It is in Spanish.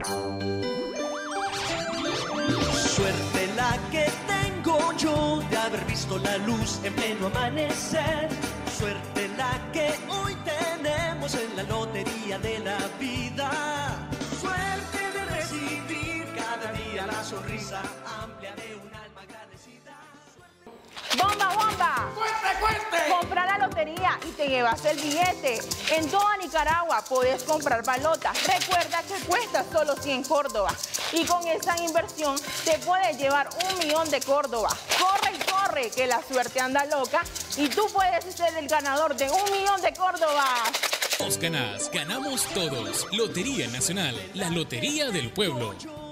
Suerte la que tengo yo de haber visto la luz en pleno amanecer. Suerte la que hoy tenemos en la lotería de la vida. Suerte de recibir cada día la sonrisa amplia de un alma agradecida. ¡Bomba, bomba! ¡Cuente, cuente! Compra la lotería y te llevas el billete. En toda Nicaragua puedes comprar balotas. Recuerda que cuesta solo 100 Córdoba. Y con esa inversión te puedes llevar 1 millón de Córdoba. Corre y corre, que la suerte anda loca. Y tú puedes ser el ganador de 1 millón de Córdoba. Vos ganás, ganamos todos. Lotería Nacional, la lotería del pueblo.